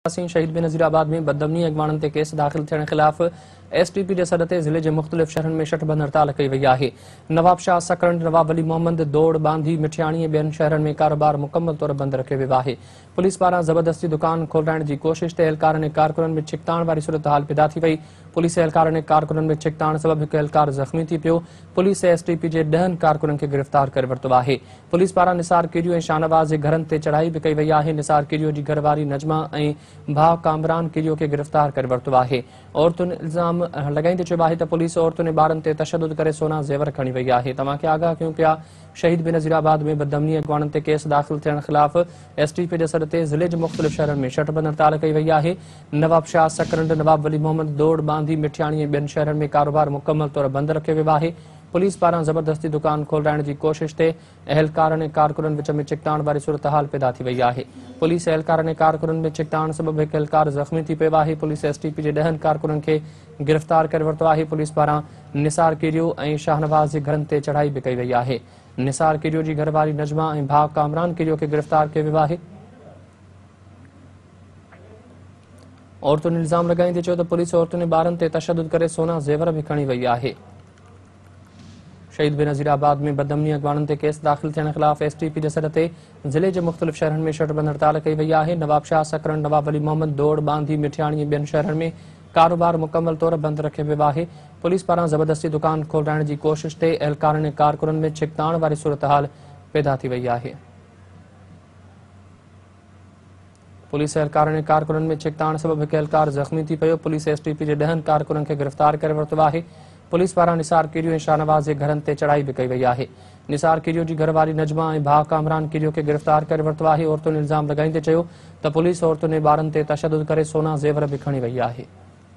शहीद बेनज़ीराबाद में बदअमनी अॻवाणनि ते केस दाख़िल थियण ख़िलाफ़ एसटीपी जे सॾ ते ज़िले जे मुख़्तलिफ़ शहरनि में शटबंद हड़ताल कई वई आहे। नवाब शाह, सकरंड, नवाब वली मोहम्मद, दौड़, बांधी, मिठियाणी ऐं ॿियनि शहरनि में कारोबार मुकमल तौर बंदि रखियो वियो आहे। पुलिस पारां ज़बरदस्ती दुकान खोलाइण जी कोशिश ते एहलकारनि ऐं कारकुननि में छिकताण वारी सूरत-हाल पैदा थी वई। पुलिस एहलकारनि ऐं कारकुननि में छिकताण सबबि हिकु एहलकार ज़ख़्मी थी पियो। पुलिस एसटीपी जे 10 कारकुननि खे गिरफ़्तार करे वरितो आहे। पुलिस पारां निसार कीरियो ऐं शाहनवाज़ जे घरनि ते चढ़ाई बि कई वई आहे। निसार कीरियो जी घरवारी नजमा ऐं भाउ कामरान कीरियो खे गिरफ़्तार करे वरितो आहे। औरतुनि इल्ज़ाम लॻाईंदे चयो आहे त पुलिस औरतुनि ऐं ॿारनि ते तशदुद करे सोना ज़ेवर खणी वई आहे। तव्हांखे आगाह कयूं पिया, शहीद बेनज़ीराबाद में बदअमनी अॻवाणनि ते केस दाख़िल थियण ख़िलाफ़ एसटीपी जे सॾ ते ज़िले जे मुख़्तलिफ़ शहरनि में शटबंद हड़ताल कई वई आहे। नवाब शाह, सकरंड, नवाब वली मोहम्मद, दौड़, बांधी, मिठियाणी ऐं ॿियनि शहरनि में कारोबार मुकमल तौर बंदि रखियो वियो आहे। पुलिस पारां ज़बरदस्ती दुकान खोलाइण जी कोशिश ते एहलकारनि ऐं कारकुननि विच में छिकताण वारी सूरत-हाल पैदा थी वई आहे। पुलिस एहलकारनि ऐं कारकुननि में छिकताण सबबि हिकु एहलकार ज़ख़्मी थी पियो आहे। पुलिस एसटीपी जे 10 कारकुननि खे गिरफ़्तार करे वरितो आहे। पुलिस पारां निसार कीरियो ऐं शाहनवाज़ जे घरनि ते चढ़ाई बि कई वई आहे। निसार कीरियो जी घरवारी नजमा ऐं भाउ कामरान कीरियो खे गिरफ़्तार कयो वियो आहे। औरतुनि इल्ज़ाम लॻाईंदे चयो त पुलिस औरतुनि ऐं ॿारनि ते तशदुद करे सोना ज़ेवर बि खणी वई आहे। शहीद बेनज़ीराबाद में बदअमनी अॻवाणनि ते केस दाख़िल थियण ख़िलाफ़ एसटीपी जे सॾ ते ज़िले जे मुख़्तलिफ़ शहरनि में शटबंद हड़ताल कई वई आहे। नवाब शाह, सकरंड, नवाब वली मोहम्मद, दौड़, बांधी, मिठियाणी ऐं ॿियनि शहरनि में कारोबार मुकमल तौर बंदि रखियो वियो आहे। पुलिस पारां ज़बरदस्ती दुकान खोलाइण जी कोशिश ते एहलकारनि ऐं कारकुननि में छिकताण वारी सूरत-हाल पैदा थी वई आहे। पुलिस एहलकारनि ऐं कारकुननि में छिकताण सबबि हिकु एहलकार ज़ख़्मी थी पियो। पुलिस एसटीपी जे 10 कारकुननि खे गिरफ़्तार करे वरितो आहे। पुलिस पारां निसार कीरियो ऐं शाहनवाज़ जे घरनि ते चढ़ाई बि कई वई आहे। निसार कीरियो जी घरवारी नजमा ऐं भाउ कामरान कीरियो खे गिरफ़्तार करे वरितो आहे। औरतुनि इल्ज़ाम लॻाईंदे चयो त पुलिस औरतुनि ऐं ॿारनि ते तशदुद करे सोना ज़ेवर बि खणी वई आहे।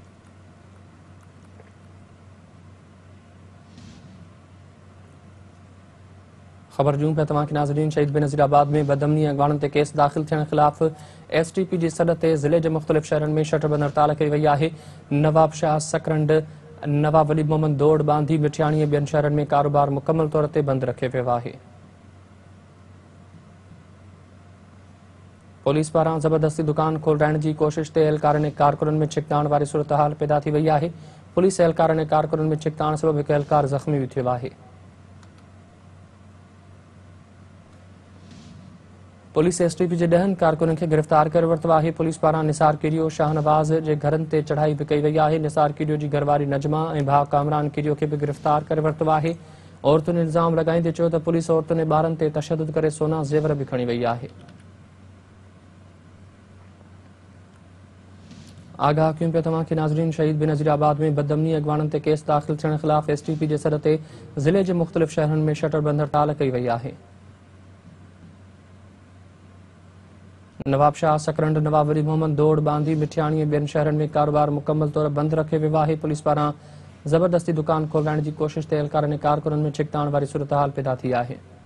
ख़बर ॾियूं पिया तव्हांखे नाज़रीन, शहीद बेनज़ीराबाद में बदअमनी अॻवाणनि ते केस दाख़िल थियण ख़िलाफ़ एसटीपी जी सॾ ते ज़िले जे मुख़्तलिफ़ शहरनि में शटबंद हड़ताल कई वई आहे। नवाब शाह, सकरंड, नवाब वली मोहम्मद, दौड़, बांधी, मिठियाणी ऐं ॿियनि शहरनि में कारोबार मुकमल तौर ते बंदि रखियो वियो आहे। पुलिस पारां ज़बरदस्ती दुकान खोलाइण जी कोशिश ते एहलकारनि ऐं कारकुननि में छिकताण वारी सूरत-हाल पैदा थी वई आहे। पुलिस एहलकारनि ऐं कारकुननि में छिकताण सबबि हिकु एहलकार ज़ख़्मी बि थियो आहे। पुलिस एसटीपी जे 10 कारकुननि खे गिरफ़्तार करे वरितो आहे। पुलिस पारां निसार कीरियो, शाहनवाज़ जे घरनि ते चढ़ाई बि कई वई आहे। निसार कीरियो जी घरवारी नजमा ऐं भाउ कामरान कीरियो खे बि गिरफ़्तार करे वरितो आहे। औरतुनि इल्ज़ाम लॻाईंदे चयो त पुलिस औरतुनि ऐं ॿारनि ते तशदुद करे सोना ज़ेवर बि खणी वई आहे। आगाह कयूं पिया तव्हांखे नाज़रीन, शहीद बेनज़ीराबाद में बदअमनी अॻवाणनि ते केस दाख़िल थियण ख़िलाफ़ एसटीपी जे सॾ ते ज़िले जे मुख़्तलिफ़ शहरनि में शटरबंद हड़ताल कई वई आहे। नवाब शाह, सकरंड, नवाब वली मोहम्मद, दौड़, बांधी, मिठियाणी ऐं ॿियनि शहरनि में कारोबार मुकमल तौर बंदि रखियो वियो आहे। पुलिस पारां ज़बरदस्ती दुकान खोलाइण जी कोशिश ते एहलकारनि ऐं कारकुननि में छिकताण वारी सूरत-हाल पैदा थी आहे।